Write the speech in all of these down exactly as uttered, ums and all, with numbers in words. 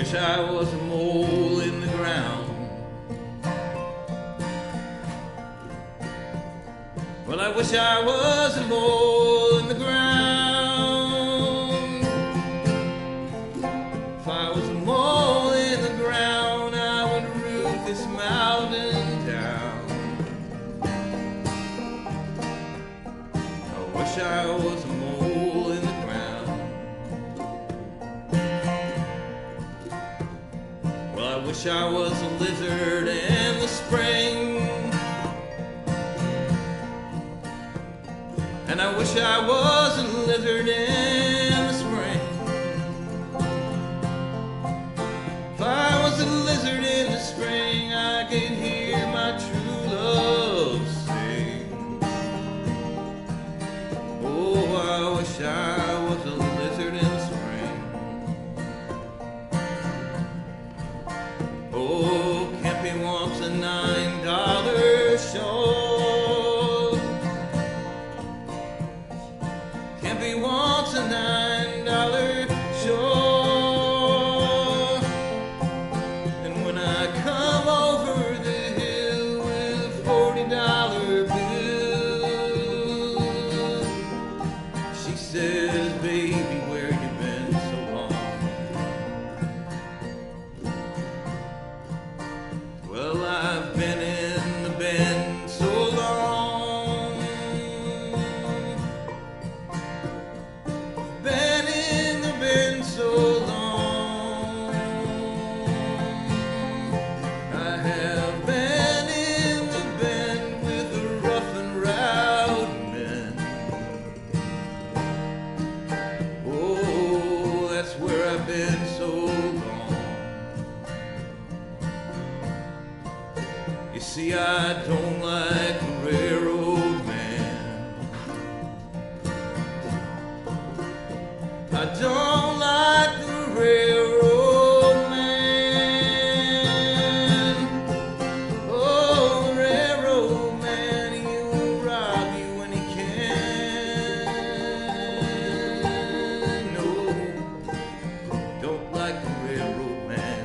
wish I was a mole in the ground. Well, I wish I was a mole in the ground. If I was a mole in the ground, I would root this mountain down. I wish I was a mole in the ground. Well, I wish I was a lizard in the spring. And I wish I was a lizard in the spring. If I was a lizard in the spring, I could hear my true love sing. Oh, I wish I was a lizard in the spring. Oh, Campy wants a nine dollar show. Campy wants a nine dollar show. And when I come over the hill with a forty dollar bill, she says, baby, where you been so long? Well, I've been in the bend so long. Been in the bend so long. I have been in the bend with the rough and rowdy men. Oh, that's where I've been so long. You see, I don't like the railroad man. I don't like the railroad man. Oh, the railroad man, he will rob you when he can. No, don't like the railroad man.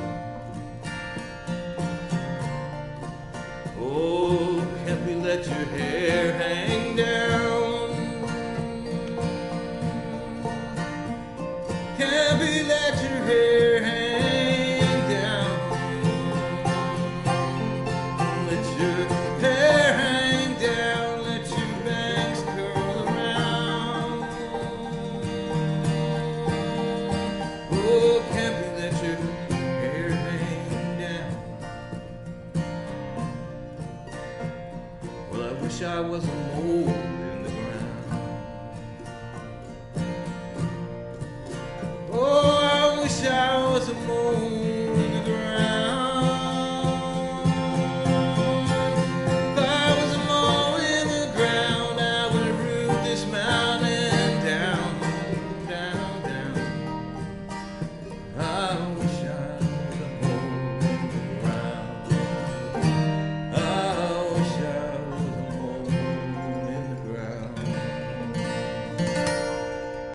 Oh, can't we let your hair hang down? Can't we let your hair hang down? Let your hair hang down, let your bangs curl around. Oh, can't we let your hair hang down? Well, I wish I was a mole in the ground. Oh, I wish I was a mole in the ground. If I was a mole in the ground, I would root this mountain down, down, down. I wish